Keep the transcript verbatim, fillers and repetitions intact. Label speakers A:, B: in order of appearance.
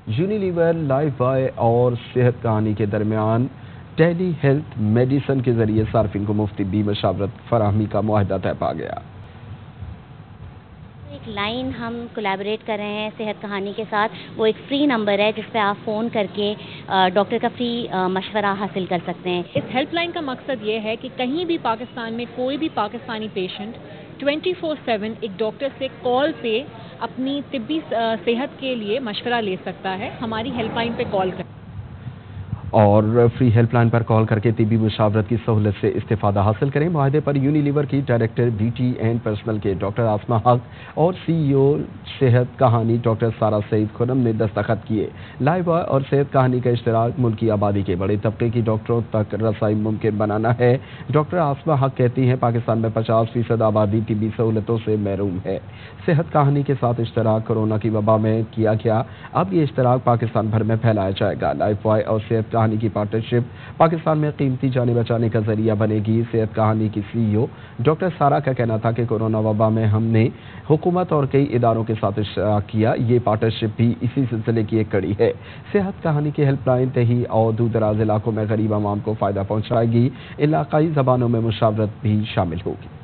A: Unilever, life boy اور صحت کہانی کے درمیان ٹیلی ہیلتھ میڈیسن کے ذریعے صارفین کو مفت طبی مشاورت فراہمی کا معاہدہ طے پا گیا۔
B: ایک لائن ہم کولیبریٹ کر رہے ہیں صحت کہانی کے ساتھ، وہ ایک فری نمبر ہے جس پہ آپ فون کر کے ڈاکٹر کا فری مشورہ حاصل کر سکتے ہیں۔
C: اس ہیلپ لائن کا مقصد یہ ہے کہ کہیں بھی پاکستان میں کوئی بھی Pakistani patient twenty four seven ایک ڈاکٹر سے کال پہ اپنی طبی صحت کے لیے مشورہ لے سکتا ہے۔ ہماری ہیلپ لائن پہ کال کر
A: اور فری ہیلپ لائن پر کال کر کے طبی مشاورت کی سہولت سے استفادہ حاصل کریں۔ معاہدے پر یونیلیور کی ڈائریکٹر بیوٹی اینڈ پرسنل کے ڈاکٹر آسمہ حق اور سی ای او صحت کہانی ڈاکٹر سارا سعید خرم نے دستخط کیے۔ لائف بوائے اور صحت کہانی کا اشتراک ملکی آبادی کے بڑے طبقے کی ڈاکٹروں تک رسائی ممکن بنانا ہے۔ ڈاکٹر آسمہ حق کہتی ہیں پاکستان میں پچاس فیصد آبادی طبی سہولتوں سے محروم ہے۔ صحت کہانی کے ساتھ اشتراک کورونا کی وبا میں کیا گیا، اب یہ اشتراک پاکستان بھر میں پھیلایا جائے گا۔ لائف بوائے اور صحت کہانی کی پارٹنرشپ پاکستان میں قیمتی جانیں بچانے کا ذریعہ بنے گی۔ صحت کہانی کی سی ای او ڈاکٹر سارا کا کہنا تھا کہ کورونا وبا میں ہم نے حکومت اور کئی اداروں کے ساتھ اشتراک کیا، یہ پارٹنرشپ بھی اسی سلسلے کی ایک کڑی ہے۔ صحت کہانی کی ہیلپ لائن دیہی اور دور دراز علاقوں میں غریب عوام کو فائدہ پہنچائے گی۔ علاقائی زبانوں میں مشاورت بھی شامل ہوگی۔